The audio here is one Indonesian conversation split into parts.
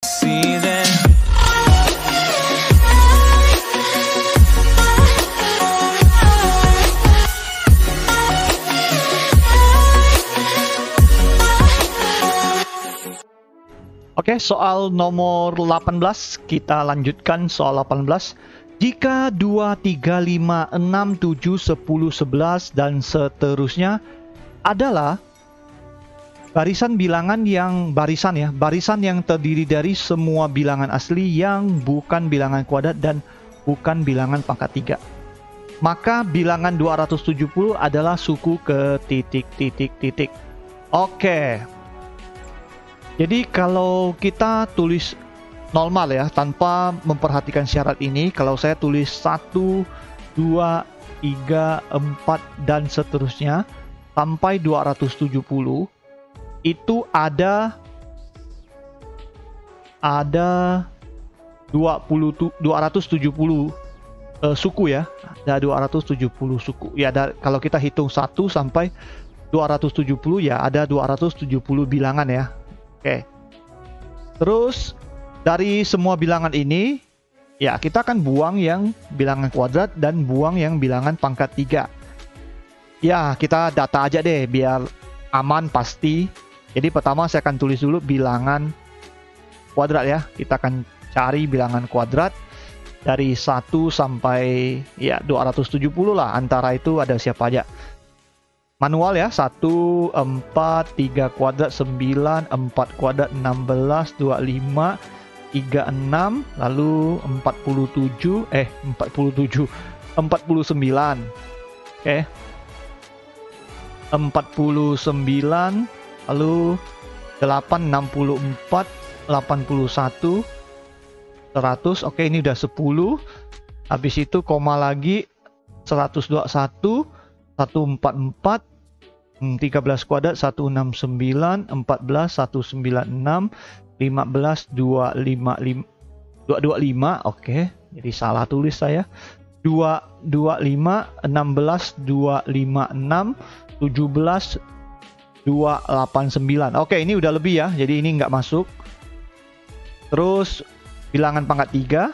See that. Oke, soal nomor 18, kita lanjutkan soal 18. Jika 2, 3, 5, 6, 7, 10, 11, dan seterusnya adalah barisan bilangan yang barisan yang terdiri dari semua bilangan asli yang bukan bilangan kuadrat dan bukan bilangan pangkat 3. Maka bilangan 270 adalah suku ke titik. Oke. Jadi kalau kita tulis normal ya, tanpa memperhatikan syarat ini, kalau saya tulis 1, 2, 3, 4, dan seterusnya sampai 270, itu ada 270 suku ya. Ada 270 suku. Ya, kalau kita hitung 1 sampai 270 ya ada 270 bilangan ya. Oke. Terus dari semua bilangan ini ya kita akan buang yang bilangan kuadrat dan buang yang bilangan pangkat 3. Ya, kita data aja deh biar aman pasti. Jadi pertama saya akan tulis dulu bilangan kuadrat ya. Kita akan cari bilangan kuadrat dari 1 sampai ya 270 lah, antara itu ada siapa aja. Manual ya, 1, 4, 3 kuadrat 9, 4 kuadrat 16, 25, 36, lalu 49. Oke. 49, lalu 8, 64, 81, 100. Oke, ini udah 10. Habis itu koma lagi 121, 144, 13 kuadrat 169, 14, 196, 15, 225. Oke, jadi salah tulis saya. 225, 16, 256, 17, 289. Oke, ini udah lebih ya, jadi ini nggak masuk. Terus bilangan pangkat 3.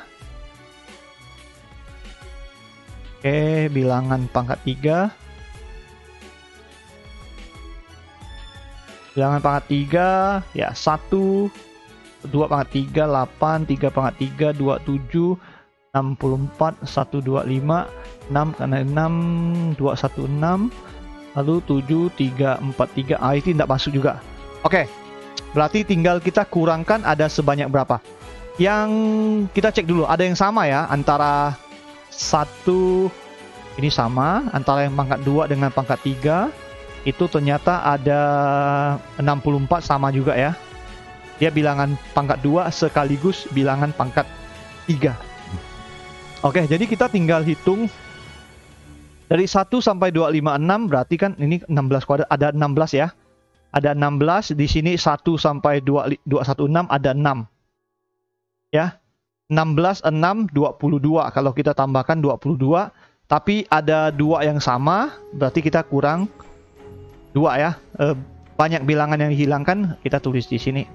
Oke, bilangan pangkat 3. Bilangan pangkat 3 ya 1, 2 pangkat 3, 8, 3 pangkat 3, 27, 64, 125, 6 karena 6, 216, lalu 7, 3, 4, 3. Itu tidak masuk juga. Oke, berarti tinggal kita kurangkan ada sebanyak berapa. Yang kita cek dulu, ada yang sama ya antara 1 ini sama, antara yang pangkat 2 dengan pangkat 3. Itu ternyata ada 64 sama juga ya. Dia bilangan pangkat 2 sekaligus bilangan pangkat 3. Oke, jadi kita tinggal hitung dari 1 sampai 256, berarti kan ini 16 kuadrat, ada 16 ya. Ada 16 di sini. 1 sampai 216 ada 6. Ya. 16, 6, 22. Kalau kita tambahkan 22, tapi ada 2 yang sama, berarti kita kurang 2 ya. Banyak bilangan yang dihilangkan, kita tulis di sini.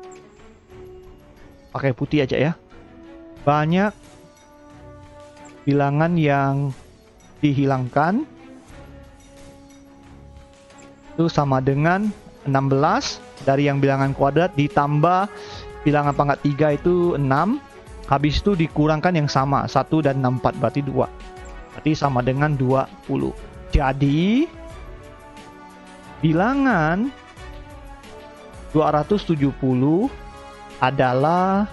Pakai putih aja ya. Banyak bilangan yang dihilangkan itu sama dengan 16 dari yang bilangan kuadrat ditambah bilangan pangkat 3 itu 6. Habis itu dikurangkan yang sama 1 dan 64, berarti 2. Berarti sama dengan 20. Jadi bilangan 270 adalah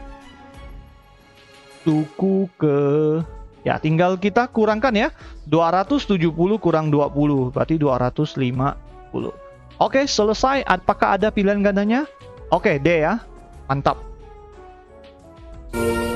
suku ke, ya tinggal kita kurangkan ya. 270 kurang 20 berarti 250. Oke, selesai. Apakah ada pilihan gandanya? Oke, D ya. Mantap.